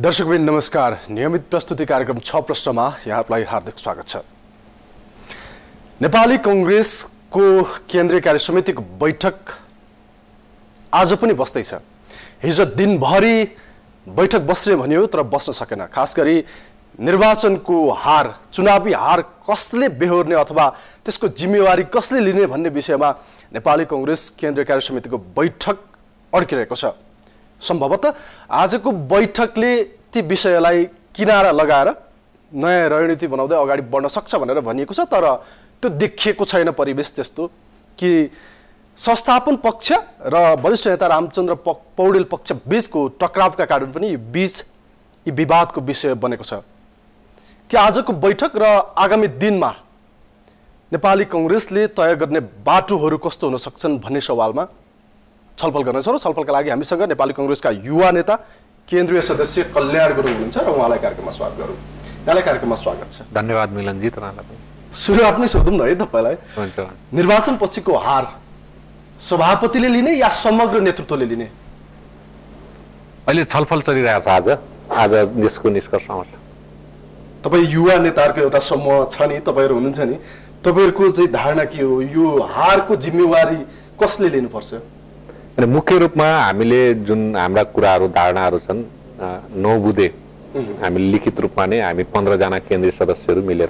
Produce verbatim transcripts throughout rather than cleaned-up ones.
दर्शकवृन्द नमस्कार। नियमित प्रस्तुति कार्यक्रम छ प्रश्नमा यहाँलाई हार्दिक स्वागत छ। नेपाली कांग्रेसको केन्द्रीय कार्य समितिको बैठक आज पनि बस्दैछ। हिजो दिनभरि बैठक बस्ने भनियो तर बस्न सकेन। खास गरी निर्वाचनको हार, चुनावी हार कसले बेहोर्ने अथवा त्यसको जिम्मेवारी कसले लिने भन्ने विषयमा नेपाली कांग्रेस केन्द्रीय कार्य समितिको बैठक अड्किरहेको छ। सम्भवतः आजको बैठकले ती विषयलाई किनारा लगाएर नयाँ रणनीति बनाउँदै अगाडि बढ्न सक्छ भनेर भनिएको छ। तर त्यो देखिएको छैन परिवेश त्यस्तो कि संस्थापन पक्ष र वरिष्ठ नेता रामचन्द्र पौडेल पक्ष बीचको टकरावका कारण पनि यो बीच यी विवादको विषय बनेको छ कि आजको बैठक र आगामी दिनमा नेपाली कांग्रेसले तय गर्ने बाटोहरू कस्तो हुन सक्छन् भन्ने सवालमा छलफल गर्नेछौँ। र छलफलका लागि हामीसँग नेपाली कांग्रेसका युवा नेता केन्द्रीय सदस्य कल्याण गुरुङ हुनुहुन्छ र उहाँलाई कार्यक्रममा स्वागत गरौँ। यहाँलाई कार्यक्रममा स्वागत छ। धन्यवाद मिलनजी। तपाईँलाई सुरुवात नै सोधौँ न है तपाईँलाई, निर्वाचन पछिको हार सभापतिले लिने या समग्र नेतृत्वले लिने? अहिले छलफल चलिरहेको छ। आज आज यसको निष्कर्ष आउँछ। तपाईँ युवा नेताहरूको एउटा समूह छ नि, तपाईँहरू हुनुहुन्छ नि, तपाईँहरूको चाहिँ धारणा के हो? यो हारको जिम्मेवारी कसले लिनुपर्छ? अनि मुख्य रूपमा हामीले जुन हाम्रा कुराहरू धारणाहरू छन्, नौ बुँदे हामीले लिखित रूपमा नै हामी पन्ध्रजना केन्द्रीय सदस्यहरू मिलेर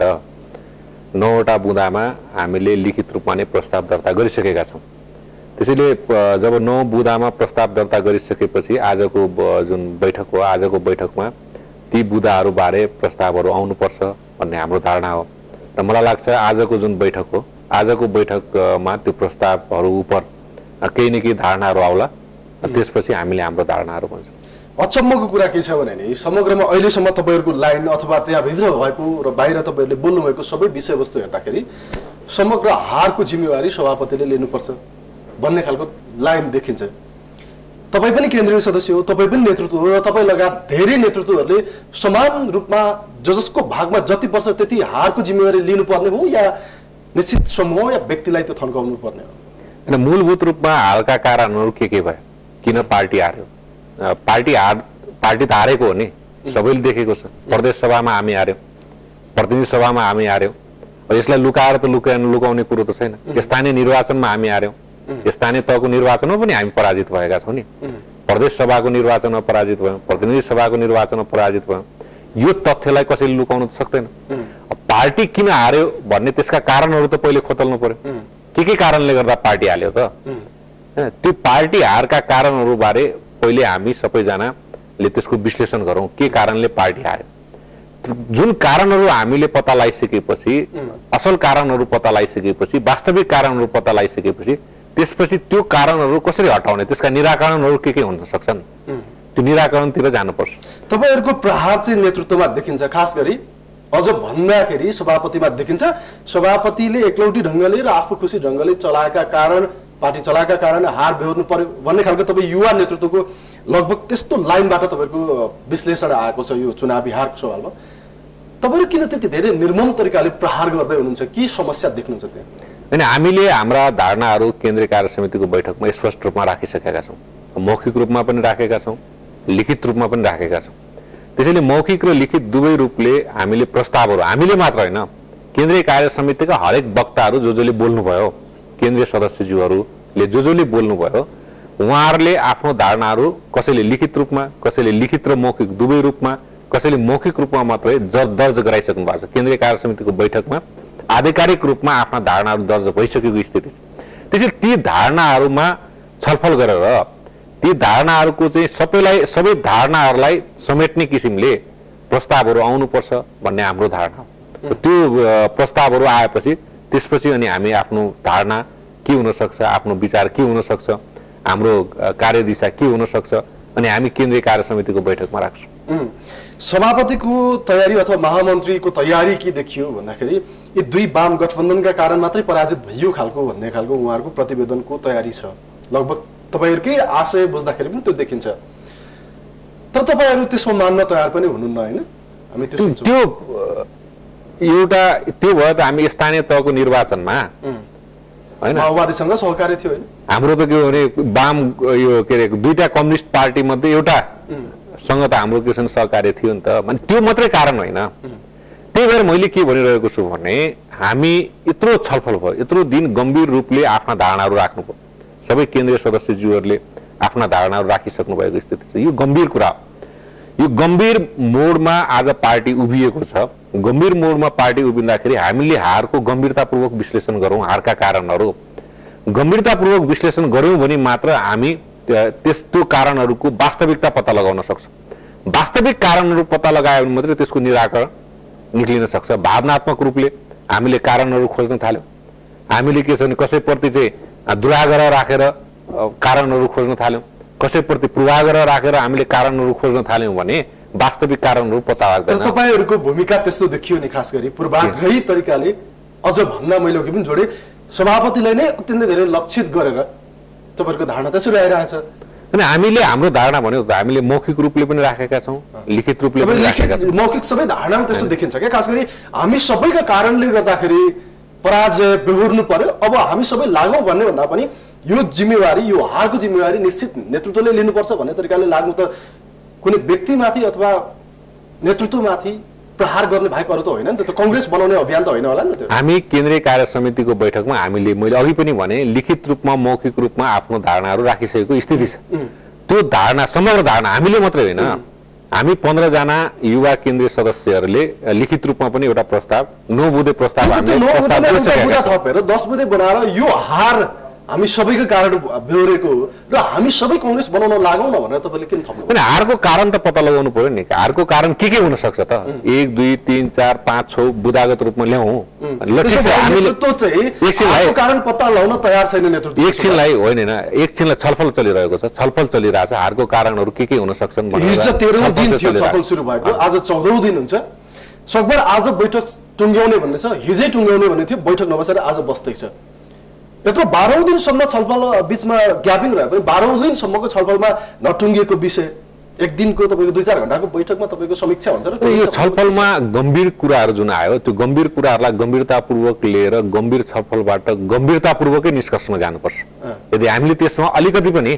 नौवटा बुँदामा हामीले लिखित रूपमा नै प्रस्ताव दर्ता गरिसकेका छौँ। त्यसैले जब नौ बुँदामा प्रस्ताव दर्ता गरिसकेपछि आजको जुन बैठक हो, आजको बैठकमा ती बुँदाहरूबारे प्रस्तावहरू आउनुपर्छ भन्ने हाम्रो धारणा हो। र मलाई लाग्छ आजको जुन बैठक हो, आजको बैठकमा त्यो प्रस्तावहरू उप केही न केही धारणाहरू आउला, त्यसपछि हामीले हाम्रो धारणाहरू भन्छौँ। अचम्मको कुरा के छ भने नि, समग्रमा अहिलेसम्म तपाईँहरूको लाइन अथवा त्यहाँभित्र भएको र बाहिर तपाईँहरूले बोल्नुभएको सबै विषयवस्तु हेर्दाखेरि समग्र हारको जिम्मेवारी सभापतिले लिनुपर्छ भन्ने खालको लाइन देखिन्छ। तपाईँ पनि केन्द्रीय सदस्य हो, तपाईँ पनि नेतृत्व हो र तपाईँ लगायत धेरै नेतृत्वहरूले समान रूपमा जसको भागमा जति पर्छ त्यति हारको जिम्मेवारी लिनुपर्ने हो या निश्चित समूह या व्यक्तिलाई त्यो थन्काउनु पर्ने हो? होइन, मूलभूत रूपमा हालका कारणहरू के के भयो? किन पार्टी हार्यो? पार्टी हार पार्टी त हारेको हो नि, सबैले देखेको छ। प्रदेश सभामा हामी हार्यौँ, प्रतिनिधि सभामा हामी हार्यौँ। यसलाई लुकाएर त लुका लुकाउने कुरो त छैन। स्थानीय निर्वाचनमा हामी हार्यौँ, स्थानीय तहको निर्वाचनमा पनि हामी पराजित भएका छौँ नि। प्रदेश सभाको निर्वाचनमा पराजित भयौँ, प्रतिनिधि सभाको निर्वाचनमा पराजित भयौँ। यो तथ्यलाई कसैले लुकाउनु सक्दैन। पार्टी किन हार्यो भन्ने त्यसका कारणहरू त पहिले खोतल्नु पर्यो। के के कारणले गर्दा पार्टी हाल्यो त? त्यो पार्टी हारका कारणहरूबारे पहिले हामी सबैजनाले त्यसको विश्लेषण गरौँ। के कारणले पार्टी हार्यो? जुन कारणहरू हामीले पत्ता लगाइसकेपछि, असल कारणहरू पत्ता लगाइसकेपछि, वास्तविक कारणहरू पत्ता लगाइसकेपछि त्यसपछि त्यो कारणहरू कसरी हटाउने, त्यसका निराकरणहरू के के हुन सक्छन्, त्यो निराकरणतिर जानुपर्छ। तपाईँहरूको प्रहार चाहिँ नेतृत्वमा देखिन्छ। खास गरी अझ भन्दाखेरि सभापतिमा देखिन्छ। सभापतिले एकलौटी ढङ्गले र आफू खुसी ढङ्गले चलाएका कारण, पार्टी चलाएका कारण हार बेहोर्नु पर्यो भन्ने खालको तपाईँ युवा नेतृत्वको लगभग त्यस्तो लाइनबाट तपाईँहरूको विश्लेषण आएको छ यो चुनावी हारको सवालमा। तपाईँहरू किन त्यति धेरै निर्मम तरिकाले प्रहार गर्दै हुनुहुन्छ? के समस्या देख्नुहुन्छ त्यहाँ? होइन, हामीले हाम्रा धारणाहरू केन्द्रीय कार्य समितिको बैठकमा स्पष्ट रूपमा राखिसकेका छौँ। मौखिक रूपमा पनि राखेका छौँ, लिखित रूपमा पनि राखेका छौँ। त्यसैले मौखिक र लिखित दुवै रूपले हामीले प्रस्तावहरू, हामीले मात्र होइन, केन्द्रीय कार्य समितिका हरेक वक्ताहरू जो जसले बोल्नुभयो, केन्द्रीय सदस्यज्यूहरूले जो जसले बोल्नुभयो, उहाँहरूले आफ्नो धारणाहरू कसैले लिखित रूपमा, कसैले लिखित र मौखिक दुवै रूपमा, कसैले मौखिक रूपमा मात्रै दर्ज गराइसक्नु भएको छ। केन्द्रीय कार्य समितिको बैठकमा आधिकारिक रूपमा आफ्ना धारणाहरू दर्ज भइसकेको स्थिति छ। त्यसैले ती धारणाहरूमा छलफल गरेर ती धारणाहरूको चाहिँ सबैलाई सबै धारणाहरूलाई समेट्ने किसिमले प्रस्तावहरू आउनुपर्छ भन्ने हाम्रो धारणा हो। त्यो प्रस्तावहरू आएपछि त्यसपछि अनि हामी आफ्नो धारणा के हुनसक्छ, आफ्नो विचार के हुनसक्छ, हाम्रो कार्यदिशा के हुनसक्छ, अनि हामी केन्द्रीय कार्य समितिको बैठकमा राख्छौँ। सभापतिको तयारी अथवा महामन्त्रीको तयारी के देखियो भन्दाखेरि यी दुई वाम गठबन्धनका कारण मात्रै पराजित भइयो खालको भन्ने खालको उहाँहरूको प्रतिवेदनको तयारी छ। लगभग तपाईँहरूकै आशय बुझ्दाखेरि पनि त्यो देखिन्छ। तर तपाईँहरू त्यसमा मान्न तयार पनि हुनुहुन्न होइन? हामी त्यो त्यो एउटा त्यो भयो त हामी स्थानीय तहको निर्वाचनमा हैन माओवादीसँग सहकारी थियो हैन। हाम्रो त के भने वाम यो के रे दुईटा कम्युनिस्ट पार्टी मध्ये एउटा सँग त हाम्रो किसान सहकार्य थियो नि त, भने त्यो मात्रै कारण होइन। त्यही भएर मैले के भनिरहेको छु भने हामी यत्रो छलफल भयो, यत्रो दिन गम्भीर रूपले आफ्ना धारणाहरू राख्नु पर्यो, सबै केन्द्रीय सदस्यज्यूहरूले आफ्ना धारणाहरू राखिसक्नु भएको स्थिति छ। यो गम्भीर कुरा हो। यो गम्भीर मोडमा आज पार्टी उभिएको छ। गम्भीर मोडमा पार्टी उभिँदाखेरि हामीले हारको गम्भीरतापूर्वक विश्लेषण गरौँ, हारका कारणहरू गम्भीरतापूर्वक विश्लेषण गऱ्यौँ भने मात्र हामी त्यस्तो कारणहरूको वास्तविकता पत्ता लगाउन सक्छौँ। वास्तविक कारणहरू पत्ता लगायो भने मात्रै त्यसको निराकरण निक्लिन सक्छ। भावनात्मक रूपले हामीले कारणहरू खोज्न थाल्यौँ, हामीले के छ भने कसैप्रति चाहिँ दुराग्रह राखेर कारणहरू खोज्न थाल्यौँ, कसैप्रति पूर्वाग्रह राखेर हामीले कारणहरू खोज्न थाल्यौँ भने वास्तविक कारणहरू पत्ता लाग्दैन। तपाईँहरूको भूमिका त्यस्तो देखियो नि, खास गरी पूर्वाग्रही तरिकाले अझ भन्दा मैले अघि पनि जोडे सभापतिलाई नै अत्यन्तै धेरै लक्षित गरेर तपाईँहरूको धारणा त्यसरी आइरहेछ। अनि हामीले हाम्रो धारणा भन्यो हामीले मौखिक रूपले पनि राखेका छौँ, लिखित रूपले पनि राखेका छौँ। मौखिक सबै धारणामा त्यस्तो देखिन्छ क्या, खास गरी हामी सबैका कारणले गर्दाखेरि पराजय बेहोर्नु पर्यो, अब हामी सबै लागौँ भन्ने भन्दा पनि यो जिम्मेवारी, यो हारको जिम्मेवारी निश्चित नेतृत्वले लिनुपर्छ भन्ने तरिकाले लाग्नु त कुनै व्यक्तिमाथि अथवा नेतृत्वमाथि प्रहार गर्ने बाहेक अरू त होइन नि त, कङ्ग्रेस बनाउने अभियान त होइन होला नि त। हामी केन्द्रीय कार्य समितिको बैठकमा हामीले मैले अघि पनि भने लिखित रूपमा मौखिक रूपमा आफ्नो धारणाहरू राखिसकेको स्थिति छ। त्यो धारणा समग्र धारणा हामीले मात्रै होइन, हामी पन्ध्रजना युवा केन्द्रीय सदस्यहरूले लिखित रूपमा पनि एउटा प्रस्ताव नौ बुँदे प्रस्ताव थपेर दस बुँदे बनाएर यो हार हामी सबैको कारण बेहोरेको र हामी सबै कङ्ग्रेस बनाउन लागौँ न भनेर तपाईँले किन थप्नु? अनि हारको कारण त पत्ता लगाउनु पर्यो नि। हारको कारण के के हुन सक्छ त? एक दुई तीन चार पाँच छ बुदागत रूपमा ल्याउँ। कारण पत्ता लगाउन तयार छैन नेतृत्व। एकछिनलाई होइन होइन एकछिनलाई छलफल चलिरहेको छ, छलफल चलिरहेको छ। हारको कारणहरू के के हुन सक्छन् हिजो तेह्रौँ दिन थियो छलफल सुरु भएको, आज चौधौँ दिन हुन्छ। सकभर आज बैठक टुङ्ग्याउने भन्ने छ, हिजै टुङ्ग्याउने भन्ने थियो, बैठक नबसेर आज बस्दैछ। यत्रो बाह्रौँ दिनसम्म छलफल बिचमा ग्यापिङ रह्यो भने बाह्रौँ दिनसम्मको छलफलमा नटुङ्गिएको विषय एक दिनको तपाईँको दुई चार घन्टाको बैठकमा तपाईँको समीक्षा हुन्छ र यो छलफलमा गम्भीर कुराहरू जुन आयो त्यो गम्भीर कुराहरूलाई गम्भीरतापूर्वक लिएर गम्भीर छलफलबाट गम्भीरतापूर्वकै निष्कर्षमा जानुपर्छ। यदि हामीले त्यसमा अलिकति पनि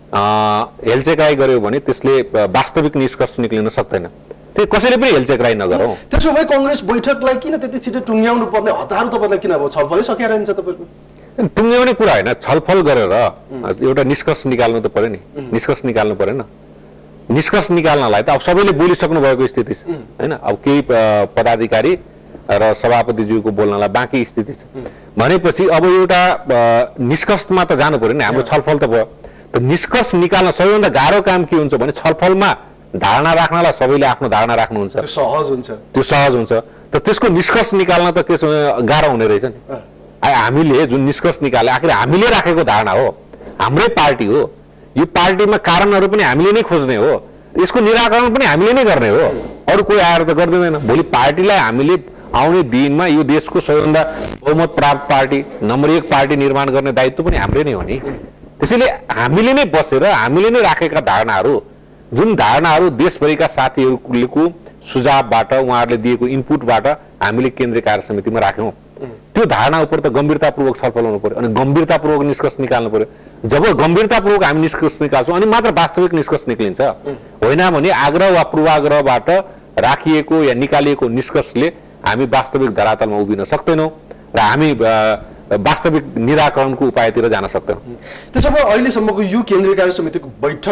हेलचेक्राइ गर्यो भने त्यसले वास्तविक निष्कर्ष निक्लिन सक्दैन। त्यो कसैले पनि हेलचेक्राइ नगरौँ। त्यसो भए कङ्ग्रेस बैठकलाई किन त्यति छिटो टुङ्ग्याउनु पर्ने हतार तपाईँलाई किन अब छलफलै सकिएर रहन्छ तपाईँको? टुङ्ग्याउने कुरा होइन, छलफल गरेर एउटा निष्कर्ष निकाल्नु त पर्यो नि, निष्कर्ष निकाल्नु परेन। निष्कर्ष निकाल्नलाई त अब सबैले बोलिसक्नु भएको स्थिति छ होइन। अब केही पदाधिकारी र सभापतिज्यूको बोल्नलाई बाँकी स्थिति छ भनेपछि अब एउटा निष्कर्षमा त जानु पर्यो नि। हाम्रो छलफल त भयो, त निष्कर्ष निकाल्न सबैभन्दा गाह्रो काम के हुन्छ भने छलफलमा धारणा राख्नलाई सबैले आफ्नो धारणा राख्नुहुन्छ, त्यो सहज हुन्छ, त्यो सहज हुन्छ। त त्यसको निष्कर्ष निकाल्न त के गाह्रो हुने रहेछ नि। हामीले जुन निष्कर्ष निकाले आखिर हामीले राखेको धारणा हो, हाम्रै पार्टी हो, यो पार्टीमा कारणहरू पनि हामीले नै खोज्ने हो, यसको निराकरण पनि हामीले नै गर्ने हो, अरू कोही आएर त गर्दैन। भोलि पार्टीलाई हामीले आउने दिनमा यो देशको सबैभन्दा बहुमत प्राप्त पार्टी नम्बर एक पार्टी निर्माण गर्ने दायित्व पनि हाम्रै नै हो नि। त्यसैले हामीले नै बसेर हामीले नै राखेका धारणाहरू, जुन धारणाहरू देशभरिका साथीहरूको सुझावबाट उहाँहरूले दिएको इनपुटबाट हामीले केन्द्रीय कार्य समितिमा राख्यौँ, त्यो धारणा उपर त गम्भीरतापूर्वक छलफल हुनु पर्यो अनि गम्भीरतापूर्वक निष्कर्ष निकाल्नु पर्यो। जब गम्भीरतापूर्वक हामी निष्कर्ष निकाल्छौँ अनि मात्र वास्तविक निष्कर्ष निक्लिन्छ, होइन भने आग्रह वा पूर्वाग्रहबाट राखिएको या निकालिएको निष्कर्षले हामी वास्तविक धरातलमा उभिन सक्दैनौँ र हामी वास्तविक निराकरणको उपायतिर जान सक्दैनौँ। त्यसो भए अहिलेसम्मको यो केन्द्रीय कार्य समितिको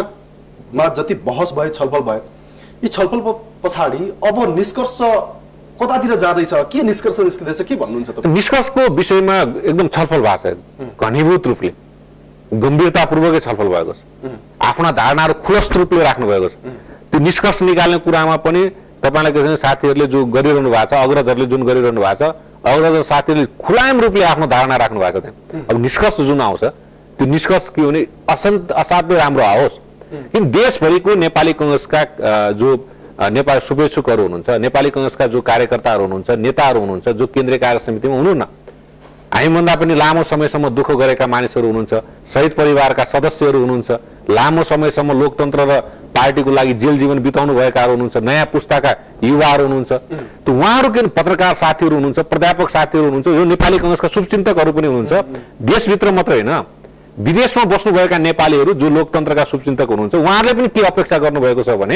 बैठकमा जति बहस भयो, छलफल भयो, यी छलफल पछाडि अब निष्कर्ष कतातिर जाँदैछ, के निष्कर्ष निस्किँदैछ, के भन्नुहुन्छ तपाईँ? निष्कर्षको विषयमा एकदम छलफल भएको छ, घनीभूत रूपले गम्भीरतापूर्वकै छलफल भएको छ, आफ्ना धारणाहरू खुलस्त रूपले राख्नु भएको छ। त्यो निष्कर्ष निकाल्ने कुरामा पनि तपाईँलाई के छ साथीहरूले जो गरिरहनु भएको छ, अग्रजहरूले जुन गरिरहनु भएको छ, अग्रज साथीहरूले खुलाम रूपले आफ्नो धारणा राख्नु भएको छ। त्यहाँ अब निष्कर्ष जुन आउँछ त्यो निष्कर्ष के हुने असन्त असाध्यै राम्रो आओस्। किन देशभरिको नेपाली कङ्ग्रेसका जो नेपाली शुभेच्छुकहरू हुनुहुन्छ, नेपाली कङ्ग्रेसका जो कार्यकर्ताहरू हुनुहुन्छ, नेताहरू हुनुहुन्छ, जो केन्द्रीय कार्य समितिमा हुनुहुन्न, हामीभन्दा पनि लामो समयसम्म दुःख गरेका मानिसहरू हुनुहुन्छ, शहीद परिवारका सदस्यहरू हुनुहुन्छ, लामो समयसम्म लोकतन्त्र र पार्टीको लागि जेल जीवन बिताउनु भएकाहरू हुनुहुन्छ, नयाँ पुस्ताका युवाहरू हुनुहुन्छ, त उहाँहरू किन पत्रकार साथीहरू हुनुहुन्छ, प्राध्यापक साथीहरू हुनुहुन्छ, यो नेपाली कङ्ग्रेसका शुभचिन्तकहरू पनि हुनुहुन्छ। देशभित्र मात्र होइन विदेशमा बस्नुभएका नेपालीहरू जो लोकतन्त्रका शुभचिन्तक हुनुहुन्छ, उहाँहरूले पनि के अपेक्षा गर्नुभएको छ भने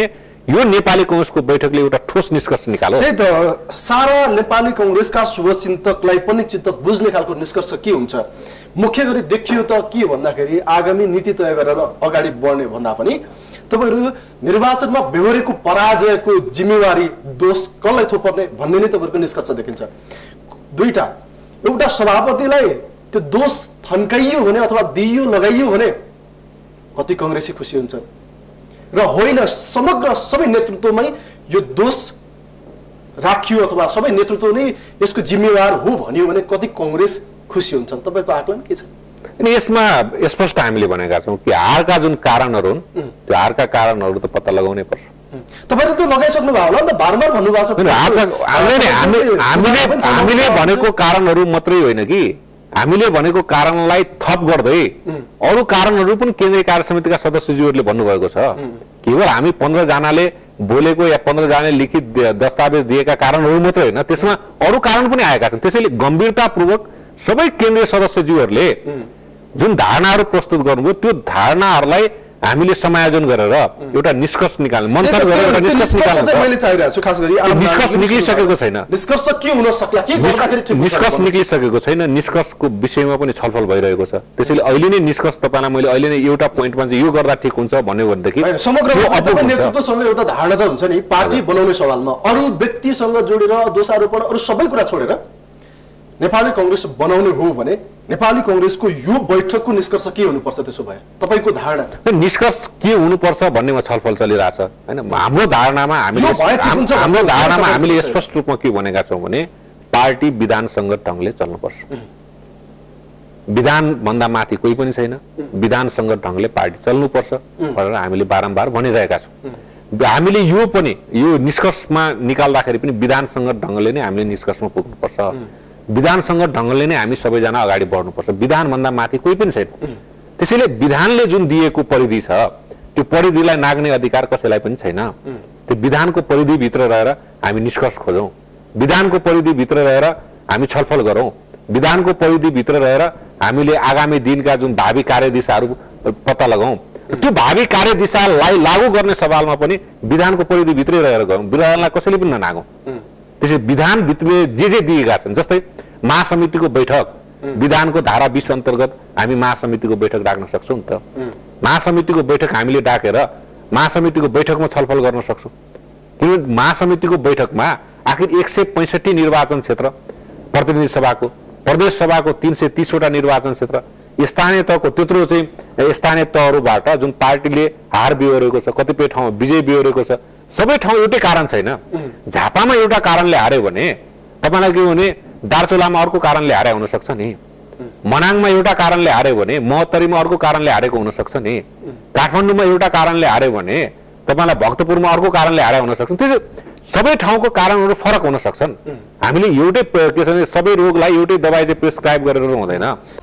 यो नेपाली कांग्रेसको बैठकले एउटा ठोस निष्कर्ष निकाल्यो। त्यही त सारा नेपाली कांग्रेसका शुभचिन्तकलाई पनि चित्त बुझ्ने खालको निष्कर्ष के हुन्छ? मुख्य गरी देखियो त के भन्दाखेरि आगामी नीति तय गरेर अगाडि बढ्ने भन्दा पनि तपाईहरु निर्वाचनमा बेहोरेको पराजयको जिम्मेवारी दोष कसलाई थोपर्ने भन्ने नै तपाईहरुको निष्कर्ष देखिन्छ। दुईटा, एउटा सभापतिलाई त्यो दोष थन्काइयो भने अथवा दिइयो लगाइयो भने कति कांग्रेसी खुसी हुन्छ र होइन समग्र सबै नेतृत्वमै यो दोष राखियो अथवा सबै नेतृत्व नै यसको जिम्मेवार हो भन्यो भने कति कांग्रेस खुसी हुन्छ? तपाईको आकलन के छ? अनि यसमा स्पष्ट हामीले भनेका छौं कि हारका जुन कारणहरु हुन् त्यो हारका कारणहरु त पत्ता लगाउनै पर्छ। तपाईले त लगाइसक्नु भयो होला नि त, बारम्बार भन्नुभएको छ। हामीले हामीले हामीले भनेको कारणहरु मात्रै होइन कि हामीले भनेको कारणलाई थप गर्दै अरु कारणहरु पनि केन्द्रीय कार्य समितिका सदस्यज्यूहरुले भन्नुभएको छ। केवल हामी पन्ध्र जनाले बोलेको या पन्ध्र जनाले लिखित दस्तावेज दिएका कारणहरु मात्रै होइन, त्यसमा अरु कारण पनि आएका छन्। त्यसैले गम्भीरतापूर्वक सबै केन्द्रीय सदस्यज्यूहरुले जुन धारणाहरु प्रस्तुत गर्नुभयो त्यो धारणाहरुलाई हामीले समायोजन गरेर एउटा निष्कर्ष निकाल्नु मन्थन गरेर एउटा निष्कर्ष निकाल्नु चाहिँ मैले चाहिरहेको छु। खास गरी निष्कर्ष निक्लिसकेको छैन। निष्कर्ष के हुन सक्ला, के गर्दाखेरि ठिक हुन्छ? निष्कर्ष निक्लिसकेको छैन, निष्कर्षको विषयमा पनि छलफल भइरहेको छ। त्यसैले अहिले नै निष्कर्ष तपाईलाई मैले अहिले नै एउटा पोइन्टमा चाहिँ यो गर्दा ठिक हुन्छ भन्ने भनेदेखि समग्र नेतृत्वसँग एउटा धारणा त हुन्छ नि पार्टी बनाउने सवालमा, अरु व्यक्तिसँग जोडेर दोषारोपण अरु सबै कुरा छोडेर नेपाली कांग्रेस बनाउने हो भने नेपाली कांग्रेसको यो बैठकको निष्कर्ष के हुनुपर्छ? त्यसो भए तपाईको धारणा निष्कर्ष के हुनुपर्छ भन्नेमा छलफल चलिरहेछ हैन। हाम्रो धारणामा हामीले हाम्रो धारणामा हामीले स्पष्ट रूपमा के भनेका छौं भने पार्टी विधानसँग ढंगले चल्नुपर्छ। विधान भन्दा माथि कोही पनि छैन, विधानसँग ढंगले पार्टी चल्नुपर्छ भनेर हामीले बारम्बार भनिरहेका छौं। हामीले यो पनि यो निष्कर्षमा निकाल्दाखेरि पनि विधानसँग ढंगले नै हामीले निष्कर्षमा पुग्नुपर्छ। विधानसँग ढंगले नै हामी सबैजना अगाडि बढ्नुपर्छ। विधान भन्दा माथि कोही पनि छैन। त्यसैले विधानले जुन दिएको परिधि छ त्यो परिधिलाई नाग्ने अधिकार कसैलाई पनि छैन। त्यो विधानको परिधि भित्र रहेर हामी निष्कर्ष खोजौं, विधानको परिधि भित्र रहेर हामी छलफल गरौं, विधानको परिधि भित्र रहेर हामीले आगामी दिनका जुन भावी कार्यदिशाहरू पत्ता लगाउँ। त्यो भावी कार्यदिशालाई लागू गर्ने सवालमा पनि विधानको परिधि भित्रै रहेर गरौँ, विधानलाई कसैले पनि ननागौं। त्यसै विधान भित्रले जे जे दिएका छन्, जस्तै महासमितिको बैठक विधानको धारा बीस अन्तर्गत हामी महासमितिको बैठक डाक्न सक्छौं नि त। महासमितिको बैठक हामीले डाकेर महासमितिको बैठकमा छलफल गर्न सक्छौं। किनभने महासमितिको बैठकमा आखिर एक सय पैंसठी निर्वाचन क्षेत्र प्रतिनिधि सभाको, प्रदेश सभाको तीन सय तीस वटा निर्वाचन क्षेत्र, स्थानीय तहको त्यत्रो चाहिँ स्थानीय तहहरूबाट जुन पार्टीले हार बिहोरेको छ, कतिपय ठाउँमा विजय बिहोरेको छ, सबै ठाउँ एउटै कारण छैन। झापामा एउटा कारणले हार्यो भने तपाईलाई के भने दार्चुलामा अर्को कारणले हारे हुन सक्छ नि, मनाङमा एउटा कारणले हार्यो भने महोत्तरीमा अर्को कारणले हारेको हुन सक्छ नि, काठमाडौँमा एउटा कारणले हार्यो भने तपाईलाई भक्तपुरमा अर्को कारणले हारे हुन सक्छ। त्यसै सबै ठाउँको कारणहरू फरक हुन सक्छन्। हामीले एउटै के छ भने सबै रोगलाई एउटै दबाई चाहिँ प्रिस्क्राइब गरेर हुँदैन।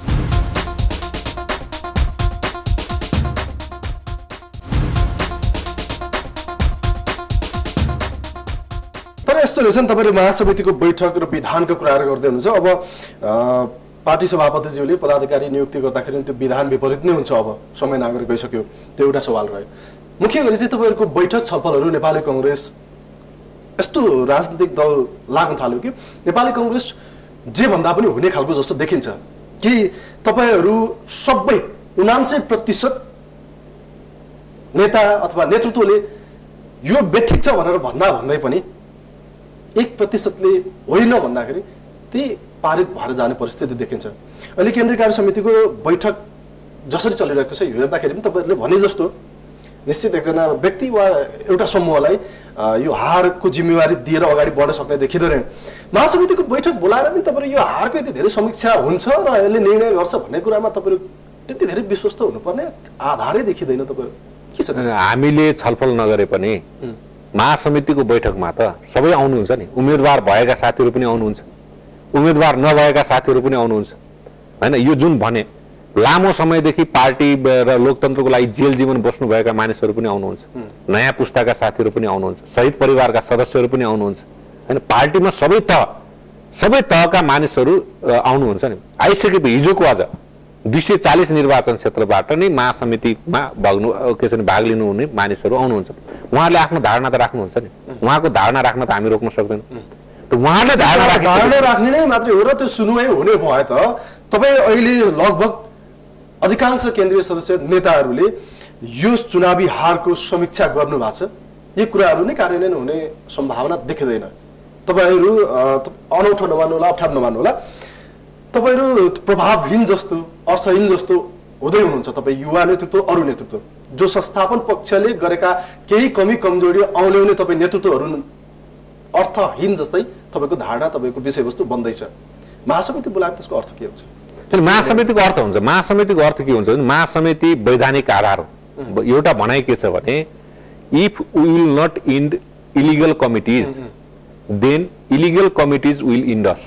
यस्तो रहेछ नि, तपाईले महासमितिको बैठक र विधानको कुराहरू गर्दै हुनुहुन्छ। अब पार्टी सभापतिज्यूले पदाधिकारी नियुक्ति गर्दाखेरि त्यो विधान विपरीत नै हुन्छ। अब समय नागेर गइसक्यो, त्यो एउटा सवाल रह्यो। मुख्य गरी चाहिँ तपाईहरुको बैठक छलफलहरू नेपाली कांग्रेस यस्तो राजनीतिक दल लाग्न थाल्यो कि नेपाली कांग्रेस जे भन्दा पनि हुने खालको जस्तो देखिन्छ कि तपाईहरु सबै उनान्सय प्रतिशत नेता अथवा नेतृत्वले यो बेठिक छ भनेर भन्दा भन्दै पनि एक प्रतिशतले होइन भन्दाखेरि त्यही पारित भएर जाने परिस्थिति देखिन्छ। अहिले केन्द्रीय कार्य समितिको बैठक जसरी चलिरहेको छ हेर्दाखेरि पनि तपाईहरुले भने जस्तो निश्चित एकजना व्यक्ति वा एउटा समूहलाई यो हारको जिम्मेवारी दिएर अगाडि बढ्न सक्ने देखिदैन। महासमितिको बैठक बोलाएर नि तपाईहरु यो हारको यति धेरै समीक्षा हुन्छ र यसले निर्णय गर्छ भन्ने कुरामा तपाईहरु त्यति धेरै विश्वस्त हुनुपर्ने आधारै देखिदैन। तपाईहरु के छ? हामीले छलफल नगरे पनि महासमितिको बैठकमा त सबै आउनुहुन्छ नि, उम्मेदवार भएका साथीहरू पनि आउनुहुन्छ, उम्मेदवार नभएका साथीहरू पनि आउनुहुन्छ हैन। यो जुन भने लामो समयदेखि पार्टी र लोकतन्त्रको लागि जेल जीवन बस्नुभएका मानिसहरू पनि आउनुहुन्छ, नयाँ पुस्ताका साथीहरू पनि आउनुहुन्छ, शहीद परिवारका सदस्यहरू पनि आउनुहुन्छ हैन। पार्टीमा सबै तह सबै तहका मानिसहरू आउनुहुन्छ नि। आइसकेपछि हिजोको आज दुई सय चालिस निर्वाचन क्षेत्रबाट नै महासमितिमा भाग्नु के छ भाग लिनु हुने मानिसहरू आउनुहुन्छ। उहाँहरूले आफ्नो धारणा त राख्नुहुन्छ नि, उहाँको धारणा राख्न त हामी रोक्न सक्दैनौँ। त उहाँले धारणा धारणा राख्ने नै मात्रै हो र त्यो सुनुवाई हुने भए त तपाईँ अहिले लगभग अधिकांश केन्द्रीय सदस्य नेताहरूले यो चुनावी हारको समीक्षा गर्नु भएको छ। यी कुराहरू नै कार्यान्वयन हुने सम्भावना देखिँदैन। तपाईँहरू अनौठो नमान्नुहोला, अप्ठ्यारो नमान्नुहोला, तपाईँहरू प्रभावहीन जस्तो अर्थहीन जस्तो हुँदै हुनुहुन्छ। तपाईँ युवा नेतृत्व, अरू नेतृत्व जो संस्थापन पक्षले गरेका केही कमी कमजोरी औल्याउने तपाईँ नेतृत्वहरू अर्थहीन जस्तै तपाईँको धारणा, तपाईँको विषयवस्तु बन्दैछ। महासमिति बोलाएर त्यसको अर्थ के हुन्छ? महासमितिको अर्थ हुन्छ महासमितिको अर्थ के हुन्छ भने महासमिति वैधानिक आधार हो। एउटा भनाइ के छ भने if we will not end illegal committees then illegal committees will end us.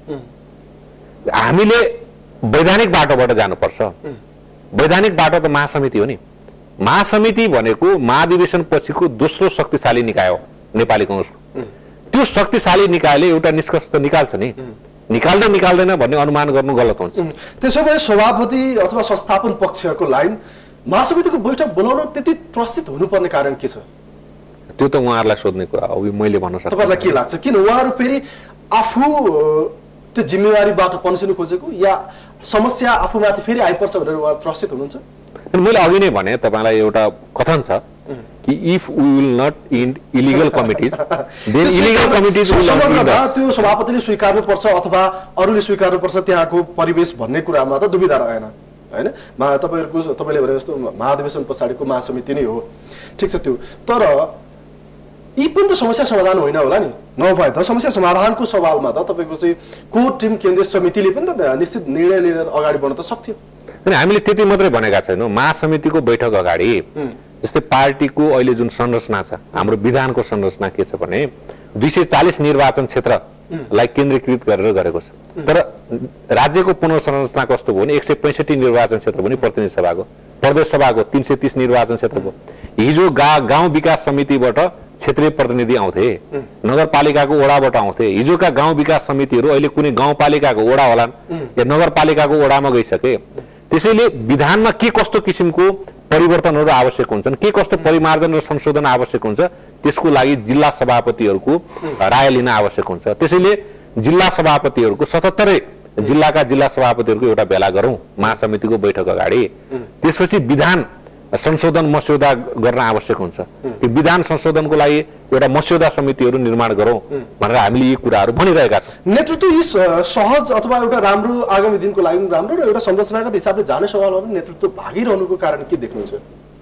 हामीले वैधानिक बाटोबाट जानुपर्छ। वैधानिक बाटो त महासमिति हो नि। महासमिति भनेको महाधिवेशन पछिको दोस्रो शक्तिशाली निकाय हो नेपाली कांग्रेसको। त्यो शक्तिशाली निकायले एउटा निष्कर्ष त निकाल्छ नि, निकाल्दै निकाल्दैन भन्ने अनुमान गर्नु गलत हुन्छ। त्यसो भए सभापति अथवा संस्थापन पक्षको लाइन महासमितिको बैठक बोलाउन त्यति त्रसित हुनुपर्ने कारण के छ? त्यो त उहाँहरूलाई सोध्ने कुरा हो, मैले भन्न सक्छु। तपाईँलाई के लाग्छ किन उहाँहरू फेरि आफू त्यो जिम्मेवारीबाट पन्सिनु खोजेको या समस्या आफूमाथि फेरि आइपर्छ भनेर उहाँ त्रसित हुनुहुन्छ? मैले अघि नै भने तपाईँलाई एउटा कथन छ कि if we will not end illegal committees then illegal committees will end us. त्यो सभापतिले स्वीकार्नु पर्छ अथवा अरूले स्वीकार्नु पर्छ त्यहाँको परिवेश भन्ने कुरामा त दुविधा रहेन हैन। मा तपाईहरुको तपाईले भने जस्तो महाधिवेशन पछाडिको महासमिति नै हो, ठीक छ। त्यो तर यी पनि त समस्या समाधान होइन होला नि। नभए त समस्या समाधानको सवालमा त तपाईको चाहिँ कोर टिम केन्द्रीय समितिले पनि त निश्चित निर्णय लिएर अगाडि बढ्न त सक्थ्यो। अनि हामीले त्यति मात्रै भनेका छैनौँ। महासमितिको बैठक अगाडि जस्तै पार्टीको अहिले जुन संरचना छ, हाम्रो विधानको संरचना के छ भने दुई सय चालिस निर्वाचन क्षेत्रलाई केन्द्रीकृत गरेर गरेको छ। तर राज्यको पुनर्संरचना कस्तो भयो भने एक सय पैँसठी निर्वाचन क्षेत्र पनि प्रतिनिधि सभाको, प्रदेश सभाको तीन सय तीस निर्वाचन क्षेत्रको। हिजो गा गाउँ विकास समितिबाट क्षेत्रीय प्रतिनिधि आउँथे, नगरपालिकाको वडाबाट आउँथे। हिजोका गाउँ विकास समितिहरू अहिले कुनै गाउँपालिकाको वडा होलान् या नगरपालिकाको वडामा गइसके। त्यसैले विधानमा के कस्तो किसिमको परिवर्तनहरू आवश्यक हुन्छन्, के कस्तो परिमार्जन र संशोधन आवश्यक हुन्छ, त्यसको लागि जिल्ला सभापतिहरूको राय लिन आवश्यक हुन्छ। त्यसैले जिल्ला सभापतिहरूको सतहत्तरै जिल्लाका जिल्ला सभापतिहरूको एउटा भेला गरौँ महासमितिको बैठक अगाडि। त्यसपछि विधान संशोधन मस्यौदा गर्न आवश्यक हुन्छ। त्यो विधान संशोधनको लागि एउटा मस्यौदा समितिहरू निर्माण गरौँ भनेर हामीले यी कुराहरू भनिरहेका छौँ। नेतृत्व यी सहज अथवा एउटा राम्रो आगामी दिनको लागि राम्रो र एउटा संरचनागत हिसाबले जाने सवालमा पनि नेतृत्व भागिरहनुको कारण के देख्नुहुन्छ?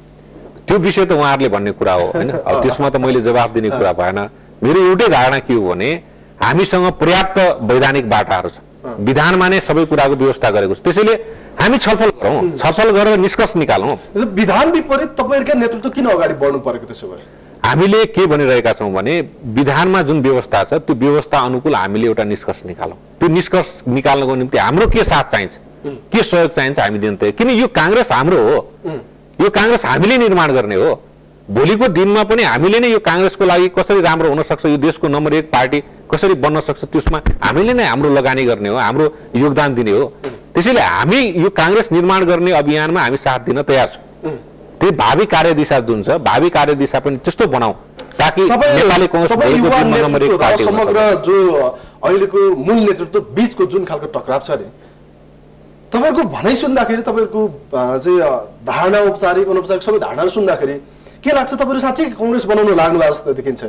त्यो विषय त उहाँहरूले भन्ने कुरा हो होइन। अब त्यसमा त मैले जवाफ दिने कुरा भएन। मेरो एउटै धारणा के हो भने हामीसँग पर्याप्त वैधानिक बाटाहरू छ, विधानमा नै सबै कुराको व्यवस्था गरेको छ। त्यसैले हामी छलफल गरौँ, छलफल गरेर निष्कर्ष निकालौँ। विधान विपरीत तपाईँहरूका नेतृत्व किन अगाडि बढ्नु परेको त्यसो भए? हामीले के भनिरहेका छौँ भने विधानमा जुन व्यवस्था छ त्यो व्यवस्था अनुकूल हामीले एउटा निष्कर्ष निकालौँ। त्यो निष्कर्ष निकाल्नको निम्ति हाम्रो के साथ चाहिन्छ, के सहयोग चाहिन्छ हामी दिन तयार। किन यो काङ्ग्रेस हाम्रो हो, यो काङ्ग्रेस हामीले निर्माण गर्ने हो। भोलिको दिनमा पनि हामीले नै यो काङ्ग्रेसको लागि कसरी राम्रो हुन सक्छ, यो देशको नम्बर एक पार्टी कसरी बन्न सक्छ, त्यसमा हामीले नै हाम्रो लगानी गर्ने हो, हाम्रो योगदान दिने हो। त्यसैले हामी यो काङ्ग्रेस निर्माण गर्ने अभियानमा हामी साथ दिन तयार छौँ। त्यो भावी कार्यदिशा जुन छ, भावी कार्यदिशा पनि त्यस्तो बनाऊ ताकि नेपाली कांग्रेस भोलिको दिनमा नम्बर एक पार्टी हुन्छ। समग्र जो अहिलेको मूल नेतृत्व बीचको जुन खालको टकराव छ नि, तपाईहरुको भनाइ सुन्दाखेरि, तपाईहरुको चाहिँ धारणा, औपचारिक अनौपचारिक सबै धारणाहरू सुन्दाखेरि के लाग्छ तपाईहरु साच्चै कांग्रेस बनाउन लाग्नु भएको जस्तो देखिन्छ?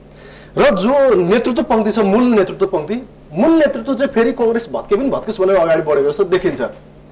र जो नेतृत्व पंक्ति छ, मूल नेतृत्व पंक्ति, मूल नेतृत्व चाहिँ फेरि कांग्रेस भत्के पनि भत्केस भनेर अगाडि बढेको जस्तो देखिन्छ।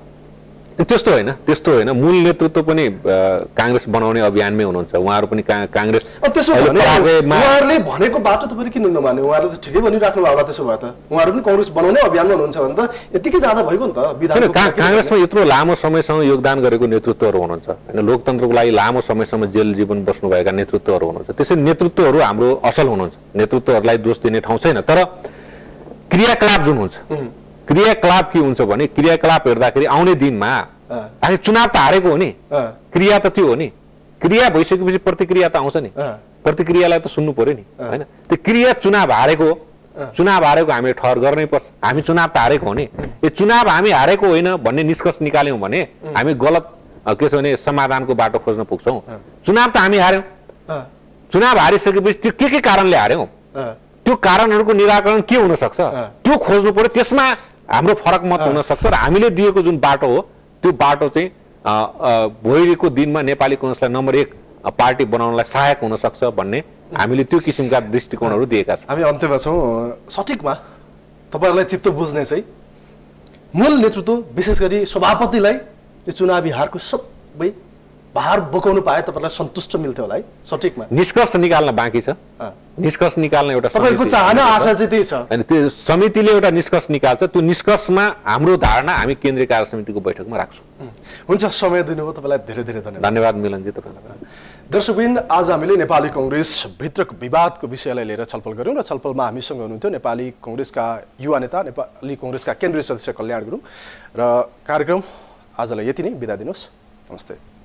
त्यस्तो होइन, त्यस्तो होइन। मूल नेतृत्व पनि कांग्रेस बनाउने अभियानमै हुनुहुन्छ। उहाँहरू पनि कांग्रेस त्यसो भने उहाँहरूले भनेको बाटो तपाईहरु किन नमाने? उहाँहरूले त ठिकै भनिराख्नु भयो होला। त्यसो भए त उहाँहरू पनि कांग्रेस बनाउने अभियानमा हुनुहुन्छ भने त यतिकै जाँदा भइगयो नि त। विधानको कांग्रेसमा यत्रो लामो समयसम्म योगदान गरेको नेतृत्वहरू हुनुहुन्छ हैन, लोकतन्त्रको लागि लामो समयसम्म जेल जीवन बस्नुभएका नेतृत्वहरू हुनुहुन्छ। त्यसै नेतृत्वहरू हाम्रो असल हुनुहुन्छ, नेतृत्वहरूलाई दोष दिने ठाउँ छैन। तर क्रियाकलाप जुन हुन्छ, क्रियाकलाप के हुन्छ भने क्रियाकलाप हेर्दाखेरि आउने दिनमा आखिर चुनाव त हारेको हो नि, क्रिया त त्यो हो नि। क्रिया भइसकेपछि प्रतिक्रिया त आउँछ नि, प्रतिक्रियालाई त सुन्नु पर्यो नि हैन। त्यो क्रिया चुनाव हारेको चुनाव हारेको हामीले ठहर गर्नै पर्छ। हामी चुनाव त हारेको हो नि, यो चुनाव हामी हारेको होइन भन्ने निष्कर्ष निकाल्यौँ भने हामी गलत के छ भने समाधानको बाटो खोज्न पुग्छौँ। चुनाव त हामी हार्यौँ, चुनाव हारिसकेपछि त्यो के के कारणले हार्यौँ, त्यो कारणहरूको निराकरण के हुन सक्छ त्यो खोज्नु पर्यो। त्यसमा हाम्रो फरक मत हुन सक्छ र हामीले दिएको जुन बाटो हो त्यो बाटो चाहिँ भोलिको दिनमा नेपाली कांग्रेसलाई नम्बर एक पार्टी बनाउनलाई सहायक हुन सक्छ भन्ने हामीले त्यो किसिमका दृष्टिकोणहरू दिएका छौँ। हामी अन्त्यमा छौँ। सठिकमा तपाईँहरूलाई चित्त बुझ्ने चाहिँ मूल नेतृत्व विशेष गरी सभापतिलाई यो चुनावी हारको सबै भार बोकाउनु पाए तपाईँलाई सन्तुष्ट मिल्थ्यो होला है? सठिकमा निष्कर्ष निकाल्न बाँकी छ, निष्कर्ष निकाल्न एउटा तपाईँको चाहना आशा चाहिँ त्यही छ। अनि त्यो समितिले एउटा निष्कर्ष निकाल्छ, त्यो निष्कर्षमा हाम्रो धारणा हामी केन्द्रीय कार्य समितिको बैठकमा राख्छौँ। हुन्छ, समय दिनुभयो तपाईँलाई धेरै धेरै धन्यवाद। धन्यवाद मिलनजी तपाईँलाई। दर्शकवृन्द, आज हामीले नेपाली कांग्रेस भित्रको विवादको विषयलाई लिएर छलफल गऱ्यौँ र छलफलमा हामीसँग हुनुहुन्थ्यो नेपाली कांग्रेसका युवा नेता, नेपाली कांग्रेसका केन्द्रीय सदस्य कल्याण गुरुङ र कार्यक्रम आजलाई यति नै। बिदा दिनुहोस्, नमस्ते।